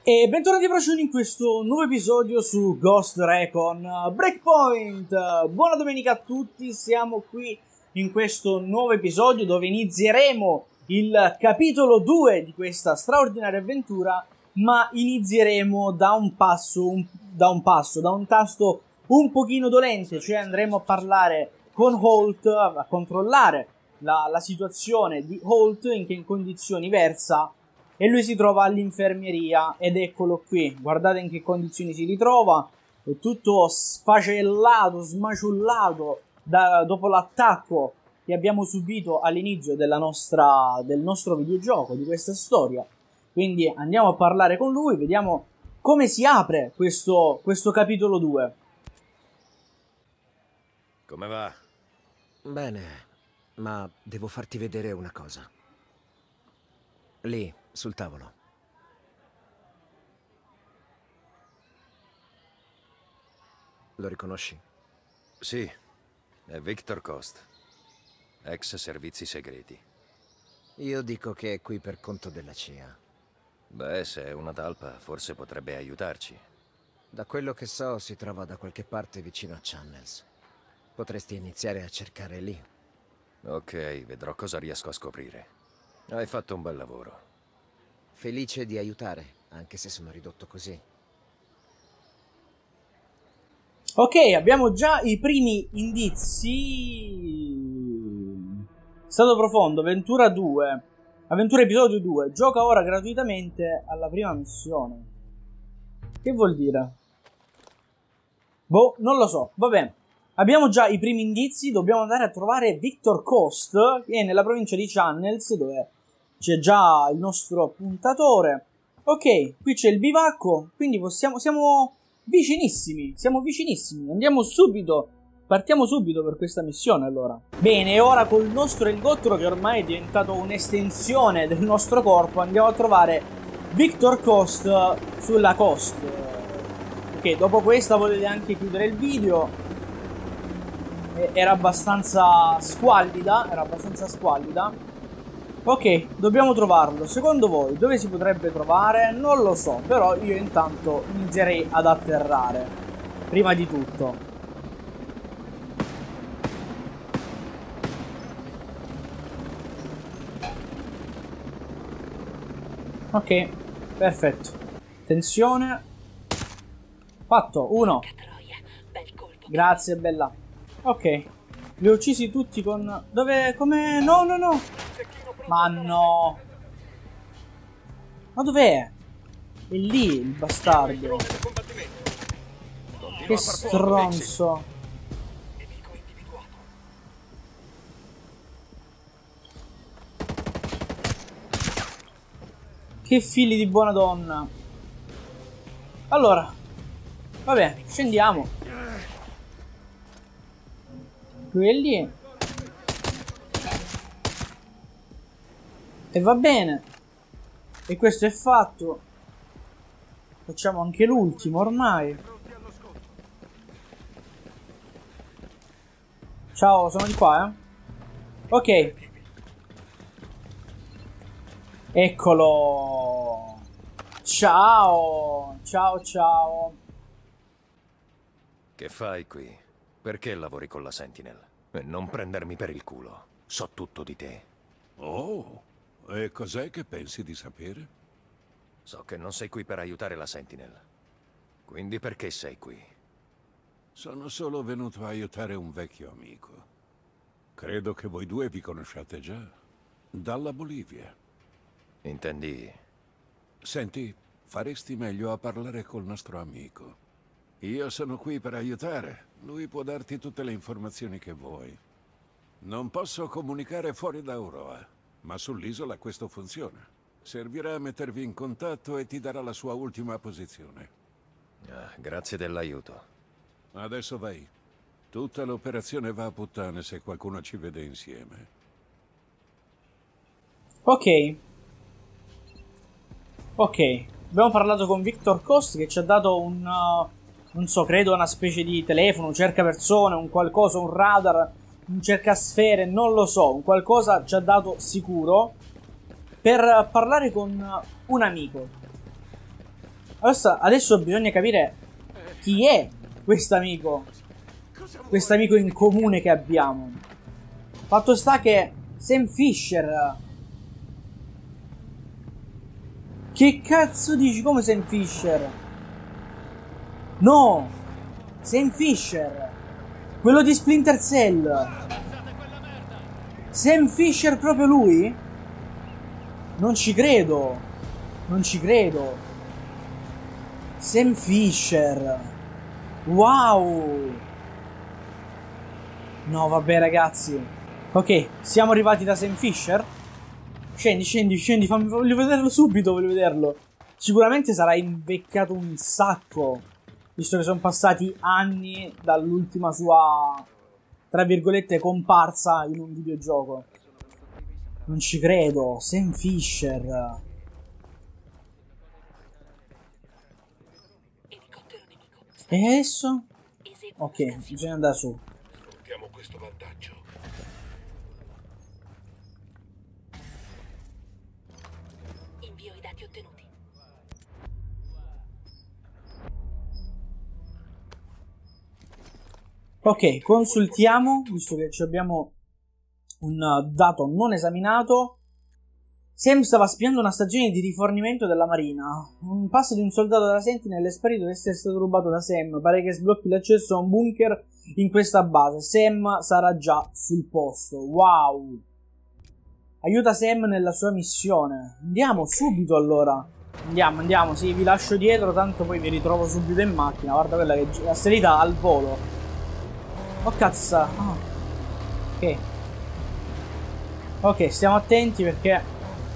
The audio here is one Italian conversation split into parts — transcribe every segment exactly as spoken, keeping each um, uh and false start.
E bentornati Procioni in questo nuovo episodio su Ghost Recon Breakpoint. Buona domenica a tutti, siamo qui in questo nuovo episodio dove inizieremo il capitolo due di questa straordinaria avventura, ma inizieremo da un passo, un, da un passo, da un tasto un pochino dolente, cioè andremo a parlare con Holt, a controllare la, la situazione di Holt, in che condizioni versa. E lui si trova all'infermeria ed eccolo qui, guardate in che condizioni si ritrova, è tutto sfacellato, smaciullato da, dopo l'attacco che abbiamo subito all'inizio della nostra, del nostro videogioco, di questa storia. Quindi andiamo a parlare con lui, vediamo come si apre questo, questo capitolo due. Come va? Bene, ma devo farti vedere una cosa. Lì, sul tavolo. Lo riconosci? Sì, è Victor Cost, ex servizi segreti. Io dico che è qui per conto della C I A. Beh, se è una talpa, forse potrebbe aiutarci. Da quello che so, si trova da qualche parte vicino a Channels. Potresti iniziare a cercare lì. Ok, vedrò cosa riesco a scoprire. Hai fatto un bel lavoro. Felice di aiutare, anche se sono ridotto così. Ok, abbiamo già i primi indizi. Stato profondo, Avventura due. Avventura episodio due. Gioca ora gratuitamente alla prima missione. Che vuol dire? Boh, non lo so. Va bene. Abbiamo già i primi indizi. Dobbiamo andare a trovare Victor Cost, che è nella provincia di Channels, dove c'è già il nostro puntatore. Ok, qui c'è il bivacco, quindi possiamo, siamo vicinissimi, siamo vicinissimi. Andiamo subito, partiamo subito per questa missione allora. Bene, e ora col nostro elicottero, che ormai è diventato un'estensione del nostro corpo, andiamo a trovare Victor Cost sulla coast. Ok, dopo questa potete anche chiudere il video. Era abbastanza squallida, era abbastanza squallida. Ok, dobbiamo trovarlo. Secondo voi dove si potrebbe trovare? Non lo so, però io intanto inizierei ad atterrare. Prima di tutto. Ok, perfetto. Attenzione. Fatto, uno. Grazie, bella. Ok, li ho uccisi tutti con... Dove... Come... No, no, no. Ma no. Ma dov'è? È lì il bastardo. Che stronzo. Che figli di buona donna. Allora, vabbè, scendiamo. Lui è lì. E va bene. E questo è fatto. Facciamo anche l'ultimo ormai. Ciao, sono di qua, eh. Ok. Eccolo. Ciao. Ciao, ciao. Che fai qui? Perché lavori con la Sentinel? E non prendermi per il culo. So tutto di te. Oh, e cos'è che pensi di sapere? So che non sei qui per aiutare la Sentinel. Quindi perché sei qui? Sono solo venuto a aiutare un vecchio amico. Credo che voi due vi conosciate già. Dalla Bolivia. Intendi? Senti, faresti meglio a parlare col nostro amico. Io sono qui per aiutare. Lui può darti tutte le informazioni che vuoi. Non posso comunicare fuori da Auroa, ma sull'isola questo funziona. Servirà a mettervi in contatto e ti darà la sua ultima posizione. Ah, grazie dell'aiuto. Adesso vai. Tutta l'operazione va a puttane se qualcuno ci vede insieme. Ok. Ok. Abbiamo parlato con Victor Cost, che ci ha dato un... Uh, non so, credo una specie di telefono, un cercapersone, un qualcosa, un radar, un cercasfere, non lo so. Un qualcosa ci ha dato sicuro per parlare con un amico. Adesso, adesso bisogna capire chi è quest'amico. Quest'amico in comune che abbiamo. Fatto sta che Sam Fisher. Che cazzo dici? Come Sam Fisher? No! Sam Fisher! Quello di Splinter Cell! Sam Fisher proprio lui? Non ci credo! Non ci credo! Sam Fisher! Wow! No, vabbè ragazzi. Ok, siamo arrivati da Sam Fisher. Scendi, scendi, scendi, fammi, voglio vederlo subito, voglio vederlo. Sicuramente sarà invecchiato un sacco, visto che sono passati anni dall'ultima sua, tra virgolette, comparsa in un videogioco. Non ci credo, Sam Fisher. E adesso? Ok, bisogna andare su. Sfruttiamo questo vantaggio. Invio i dati ottenuti. Ok, consultiamo, visto che ci abbiamo un dato non esaminato. Sam stava spiando una stazione di rifornimento della marina. Un passo di un soldato della Sentinel è sparito ed essere stato rubato da Sam. Pare che sblocchi l'accesso a un bunker in questa base. Sam sarà già sul posto. Wow! Aiuta Sam nella sua missione. Andiamo subito allora. Andiamo, andiamo. Sì, vi lascio dietro, tanto poi vi ritrovo subito in macchina. Guarda quella che è salita al volo. Oh cazzo. Oh. Ok. Ok, stiamo attenti perché...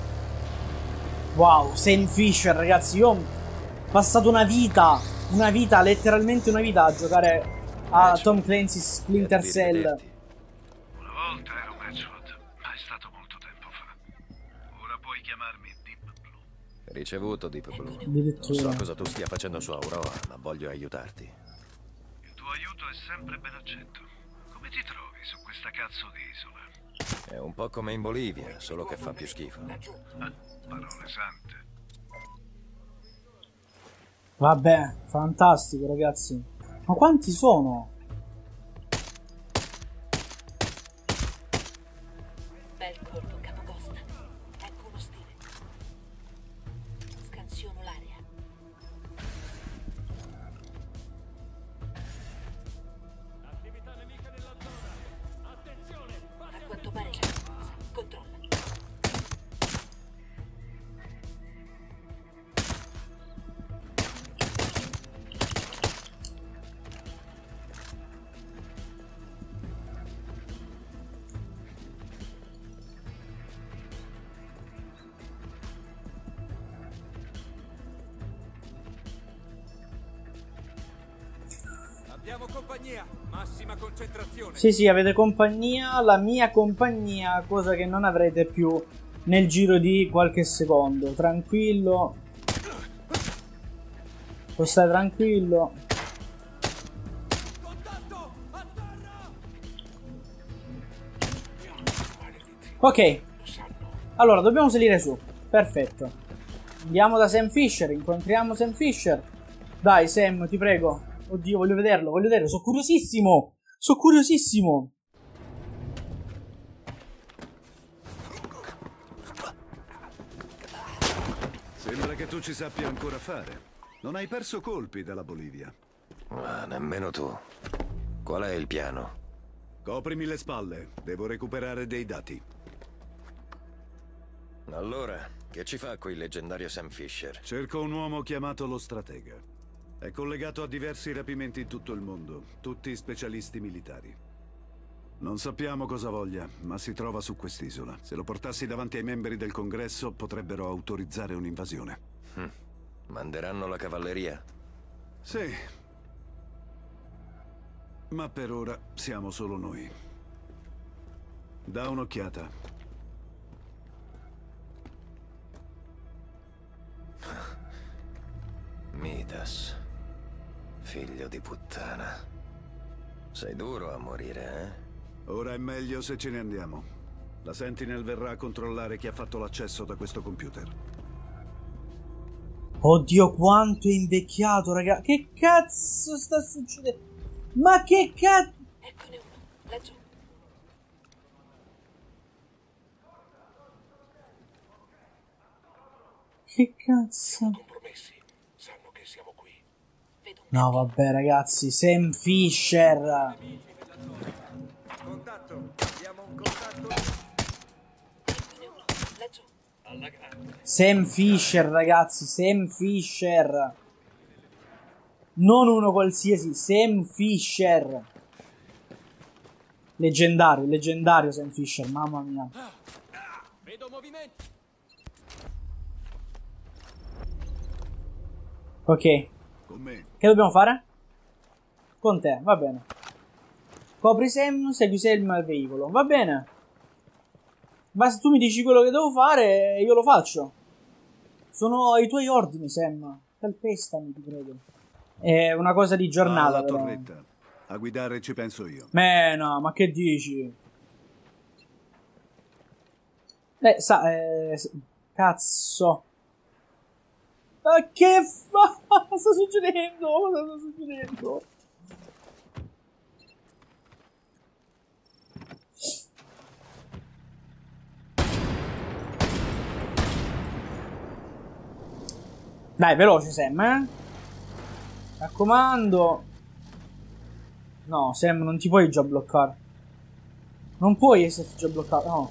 Wow, Sam Fisher, ragazzi, io ho passato una vita, una vita, letteralmente una vita a giocare a Tom Clancy's Splinter Cell. Una volta ero Matchwood, ma è stato molto tempo fa. Ora puoi chiamarmi Deep Blue. Ricevuto, Deep Blue. Non Addirittura. so cosa tu stia facendo su Aurora, ma voglio aiutarti. Il tuo aiuto è sempre ben accetto. Come ti trovi su questa cazzo di isola? È un po' come in Bolivia, solo che fa più schifo. Ah, parole sante. Vabbè, fantastico, ragazzi. Ma quanti sono? Bel colpo, capocosta. Ecco uno stile. Scansiono l'area. Attività nemica nella zona. Attenzione! A quanto pare c'è qualcosa. Controlla. Abbiamo compagnia, massima concentrazione. Sì, sì, avete compagnia, la mia compagnia, cosa che non avrete più nel giro di qualche secondo. Tranquillo. Può stare tranquillo. Ok. Allora, dobbiamo salire su. Perfetto. Andiamo da Sam Fisher, incontriamo Sam Fisher. Dai, Sam, ti prego. Oddio, voglio vederlo, voglio vederlo. Sono curiosissimo. Sono curiosissimo. Sembra che tu ci sappia ancora fare. Non hai perso colpi dalla Bolivia. Ah, nemmeno tu. Qual è il piano? Coprimi le spalle. Devo recuperare dei dati. Allora, che ci fa qui il leggendario Sam Fisher? Cerco un uomo chiamato lo Stratega. È collegato a diversi rapimenti in tutto il mondo, tutti specialisti militari. Non sappiamo cosa voglia, ma si trova su quest'isola. Se lo portassi davanti ai membri del Congresso, potrebbero autorizzare un'invasione. Hm. Manderanno la cavalleria? Sì. Ma per ora siamo solo noi. Da un'occhiata. Midas. Figlio di puttana. Sei duro a morire, eh? Ora è meglio se ce ne andiamo. La Sentinel verrà a controllare chi ha fatto l'accesso da questo computer. Oddio, quanto è invecchiato, raga. Che cazzo sta succedendo? Ma che cazzo? Eccone uno, laggiù. Che cazzo? Compromessi. Sanno che siamo qui. Vedo un No, vabbè, ragazzi. Sam Fisher. Contatto, abbiamo un contatto. eccone uno, laggiù. Alla grande. Sam Fisher, ragazzi. Sam Fisher. Non uno qualsiasi. Sam Fisher. Leggendario, leggendario Sam Fisher. Mamma mia. Vedo movimenti. Ok. Con me. Che dobbiamo fare? Con te, va bene. Copri Sam, segui Sam al veicolo. Va bene. Ma se tu mi dici quello che devo fare, io lo faccio. Sono ai tuoi ordini, Sam. Calpestami, ti prego. È una cosa di giornata, Alla però. torretta. A guidare ci penso io. Beh, no, ma che dici? Eh, sa, eh, s- cazzo. Ma che fa? Cosa sta succedendo? Cosa sta succedendo? Dai, veloce Sam, eh? Mi raccomando. No, Sam, non ti puoi già bloccare. Non puoi esserti già bloccato, no.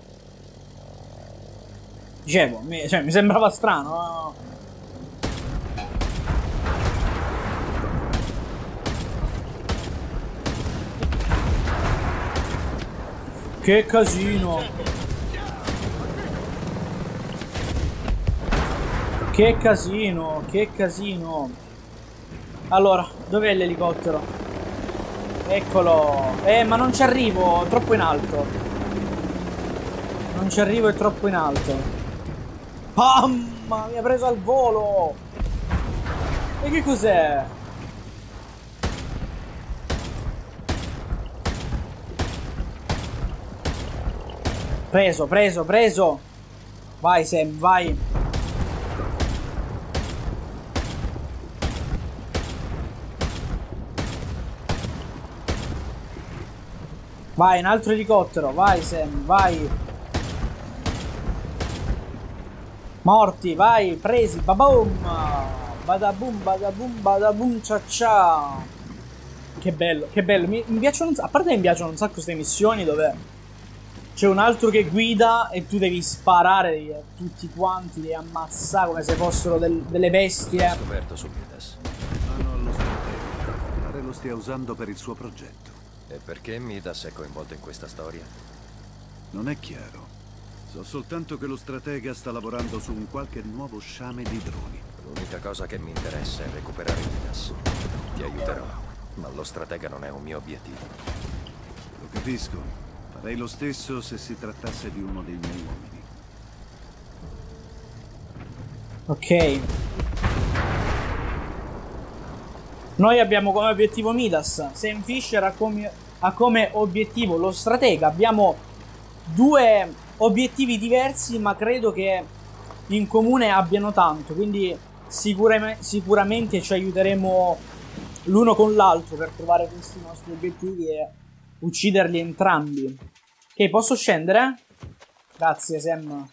Dicevo, mi, cioè, mi sembrava strano, no? Che casino. Che casino, che casino. Allora, dov'è l'elicottero? Eccolo. Eh, ma non ci arrivo, troppo in alto. Non ci arrivo, è troppo in alto. Mamma, mi ha preso al volo. E che cos'è? Preso, preso, preso. Vai Sam, vai. Vai, un altro elicottero. Vai Sam, vai. Morti, vai, presi. Baboom. Badaboom, badaboom, badaboom, cia cia. Che bello, che bello. Mi, mi piacciono un sacco. A parte che mi piacciono un sacco queste missioni dove c'è un altro che guida e tu devi sparare devi, tutti quanti, devi ammazzare come se fossero del- delle bestie. Scoperto su Midas. Mano allo stratega. Pare lo stia usando per il suo progetto. E perché Midas è coinvolto in questa storia? Non è chiaro. So soltanto che lo stratega sta lavorando su un qualche nuovo sciame di droni. L'unica cosa che mi interessa è recuperare Midas. Ti aiuterò, ma lo stratega non è un mio obiettivo. Lo capisco. Farei lo stesso se si trattasse di uno dei miei uomini. Ok. Noi abbiamo come obiettivo Midas. Sam Fisher ha come, ha come obiettivo lo stratega. Abbiamo due obiettivi diversi, ma credo che in comune abbiano tanto. Quindi sicurame- sicuramente ci aiuteremo l'uno con l'altro per trovare questi nostri obiettivi e ucciderli entrambi. Ok, posso scendere? Grazie, Sam.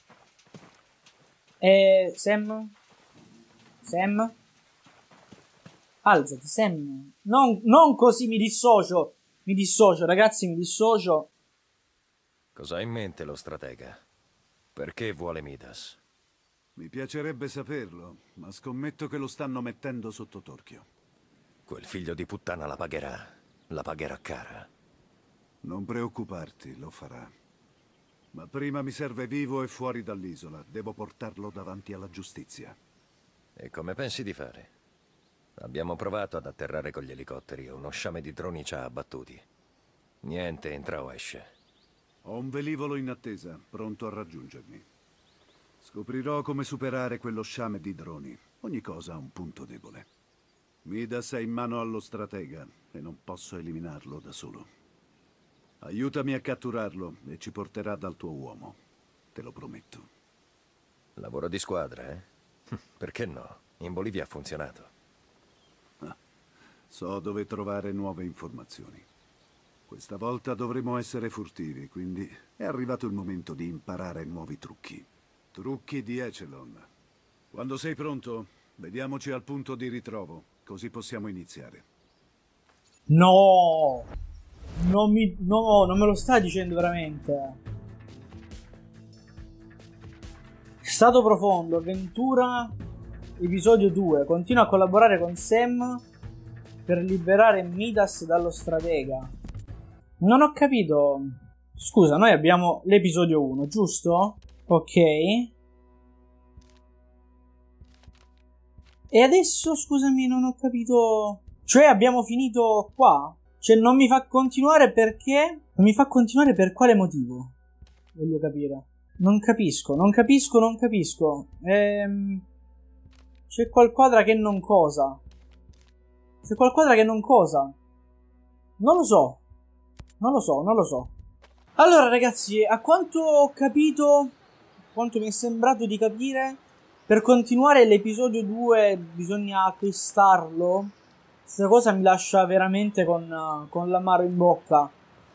Eh, Sam? Sam? Alzati, Sam. Non, non così, mi dissocio. Mi dissocio, ragazzi, mi dissocio. Cosa ha in mente lo stratega? Perché vuole Midas? Mi piacerebbe saperlo, ma scommetto che lo stanno mettendo sotto torchio. Quel figlio di puttana la pagherà. La pagherà cara. Non preoccuparti, lo farà. Ma prima mi serve vivo e fuori dall'isola. Devo portarlo davanti alla giustizia. E come pensi di fare? Abbiamo provato ad atterrare con gli elicotteri e uno sciame di droni ci ha abbattuti. Niente entra o esce. Ho un velivolo in attesa, pronto a raggiungermi. Scoprirò come superare quello sciame di droni. Ogni cosa ha un punto debole. Midas è in mano allo stratega e non posso eliminarlo da solo. Aiutami a catturarlo e ci porterà dal tuo uomo. Te lo prometto. Lavoro di squadra, eh? Perché no? In Bolivia ha funzionato. Ah, so dove trovare nuove informazioni. Questa volta dovremo essere furtivi, quindi è arrivato il momento di imparare nuovi trucchi. Trucchi di Echelon. Quando sei pronto, vediamoci al punto di ritrovo, così possiamo iniziare. No! Non mi... No, non me lo stai dicendo veramente. Stato profondo, avventura, episodio due. Continua a collaborare con Sam per liberare Midas dallo stratega. Non ho capito. Scusa, noi abbiamo l'episodio uno, giusto? Ok. E adesso, scusami, non ho capito... Cioè, abbiamo finito qua? Cioè, non mi fa continuare perché? Non mi fa continuare per quale motivo? Voglio capire. Non capisco, non capisco, non capisco. Ehm... C'è qualquadra che non cosa. C'è qualquadra che non cosa. Non lo so. Non lo so, non lo so. Allora, ragazzi, a quanto ho capito, quanto mi è sembrato di capire, per continuare l'episodio due bisogna acquistarlo. Questa cosa mi lascia veramente con, con l'amaro in bocca.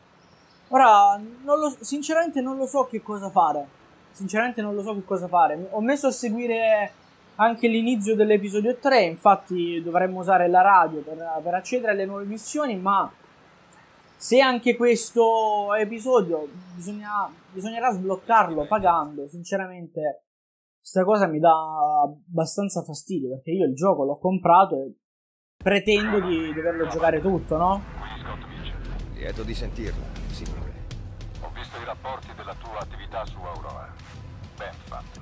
Ora, non lo, sinceramente non lo so che cosa fare. Sinceramente non lo so che cosa fare. Ho messo a seguire anche l'inizio dell'episodio tre, infatti dovremmo usare la radio per, per accedere alle nuove missioni, ma se anche questo episodio bisogna, bisognerà sbloccarlo pagando, sinceramente questa cosa mi dà abbastanza fastidio, perché io il gioco l'ho comprato e pretendo di doverlo giocare tutto, no? Qui Scott Mitchell. Lieto di sentirla, signore. Ho visto i rapporti della tua attività su Aurora. Ben fatto.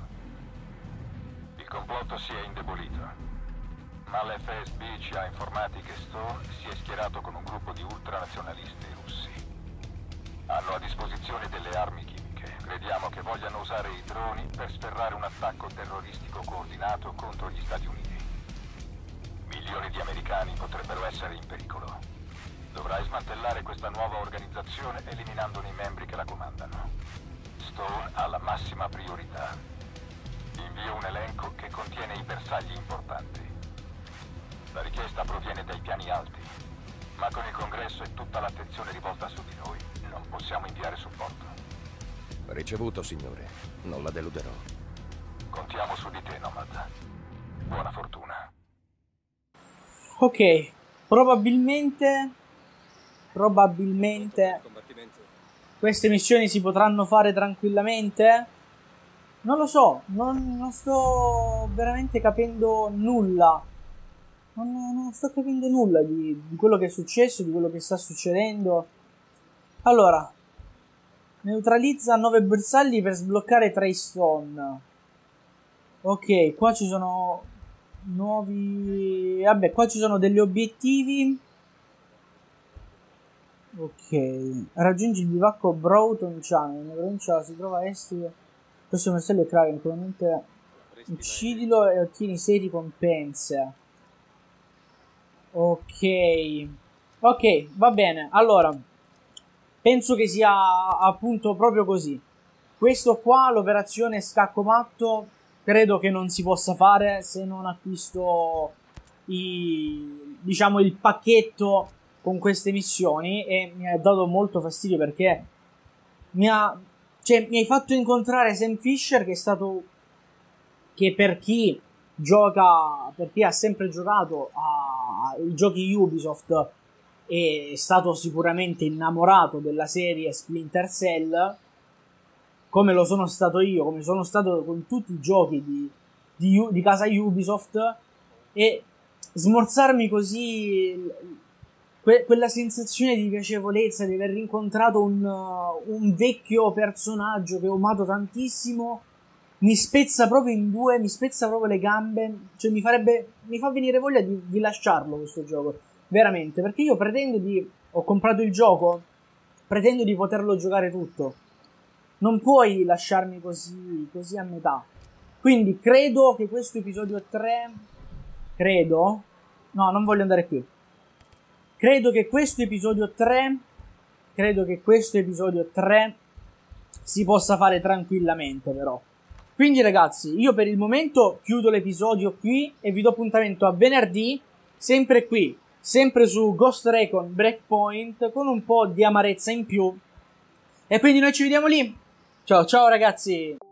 Il complotto si è indebolito, ma l'F S B ci ha informati che Stone si è schierato con un gruppo di ultranazionalisti russi. Hanno a disposizione delle armi chimiche. Crediamo che vogliano usare i droni per sferrare un attacco terroristico coordinato contro gli Stati Uniti. Milioni di americani potrebbero essere in pericolo. Dovrai smantellare questa nuova organizzazione eliminandone i membri che la comandano. Stone ha la massima priorità. Invio un elenco che contiene i bersagli importanti. La richiesta proviene dai piani alti, ma con il Congresso e tutta l'attenzione rivolta su di noi, non possiamo inviare supporto. Ricevuto, signore. Non la deluderò. Contiamo su di te, Nomad. Buona fortuna. Ok, probabilmente, probabilmente queste missioni si potranno fare tranquillamente. Non lo so, non, non sto veramente capendo nulla. Non, non sto capendo nulla di, di quello che è successo, di quello che sta succedendo. Allora, neutralizza nove bersagli per sbloccare tre Stone. Ok, qua ci sono nuovi... Vabbè, qua ci sono degli obiettivi. Ok, raggiungi il bivacco Broughton Channel. Nella provincia si trova a est. Questo bersaglio è claro, naturalmente uccidilo e ottieni sei ricompense. Ok, ok, va bene. Allora, penso che sia appunto proprio così. Questo qua, l'operazione Scacco Matto, credo che non si possa fare se non acquisto i, diciamo, il pacchetto con queste missioni, e mi ha dato molto fastidio perché mi ha, cioè, mi hai fatto incontrare Sam Fisher, che è stato, che per chi gioca, per chi ha sempre giocato ai giochi Ubisoft è stato sicuramente innamorato della serie Splinter Cell, come lo sono stato io, come sono stato con tutti i giochi di, di, di casa Ubisoft, e smorzarmi così que, quella sensazione di piacevolezza di aver rincontrato un, un vecchio personaggio che ho amato tantissimo mi spezza proprio in due, mi spezza proprio le gambe, cioè mi farebbe, mi fa venire voglia di, di lasciarlo questo gioco, veramente, perché io pretendo di, ho comprato il gioco, pretendo di poterlo giocare tutto. Non puoi lasciarmi così, così a metà. Quindi credo che questo episodio tre, credo, no, non voglio andare qui. Credo che questo episodio tre, credo che questo episodio tre si possa fare tranquillamente, però. Quindi ragazzi, io per il momento chiudo l'episodio qui e vi do appuntamento a venerdì, sempre qui, sempre su Ghost Recon Breakpoint, con un po' di amarezza in più. E quindi noi ci vediamo lì. Ciao ciao ragazzi!